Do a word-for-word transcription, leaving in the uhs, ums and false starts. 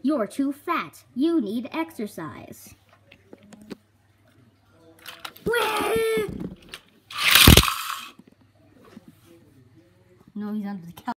You're too fat. You need exercise. No, he's under the couch.